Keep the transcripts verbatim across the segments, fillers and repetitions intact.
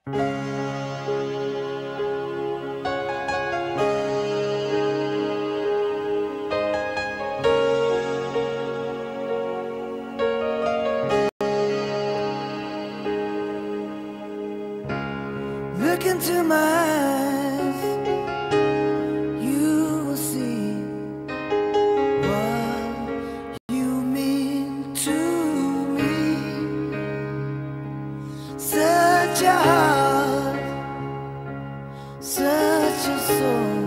Look into my eyes, you will see what you mean to me. Such a heart, such a soul.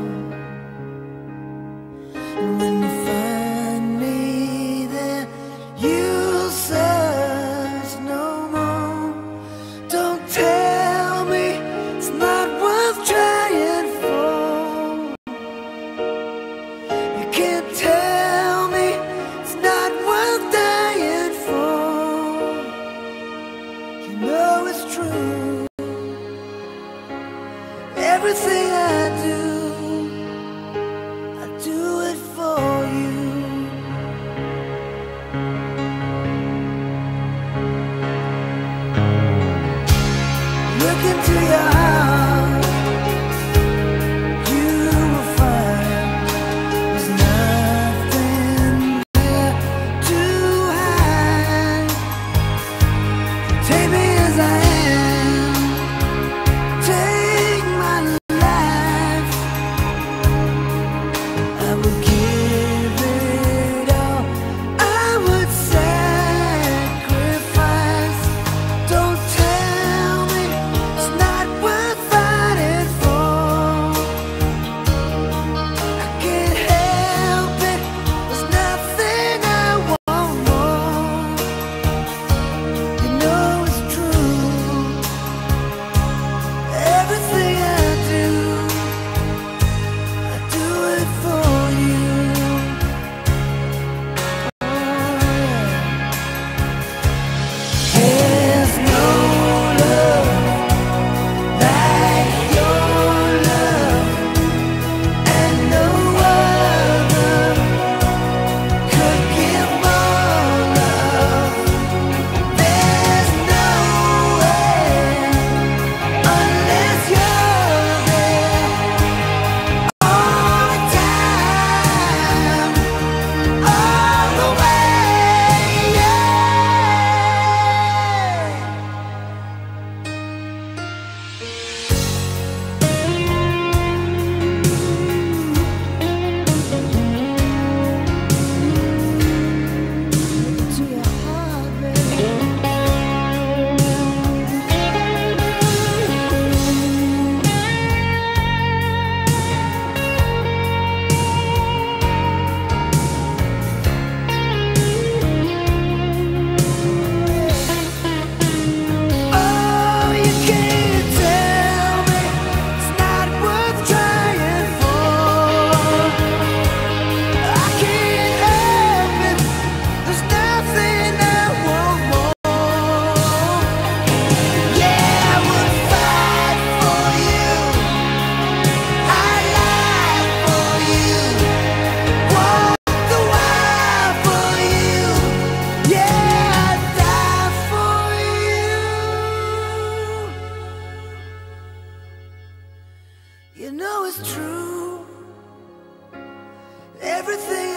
And when you find me there, you'll search no more. Don't tell me it's not worth trying for. You can't tell me it's not worth dying for. You know it's true. Everything I do, I do it for you. Look into your heart, you will find there's nothing there to hide. Take me as I am, take my life. I would give it all, I would sacrifice. Don't tell me it's not worth fighting for. I can't help it, there's nothing I want more. You know it's true. Everything I do, I do it for you. Oh, yeah. There's no love like your love, and no other could give more love. There's no way unless you're there all the time, all the way, yeah. To your heart, baby. Oh, you can't tell me it's not worth trying for. I can't help it, there's nothing I want more. Yeah, I would fight for you, I'd lie for you, walk the wire for you. Yeah, I'd die for you. You know it's true. Everything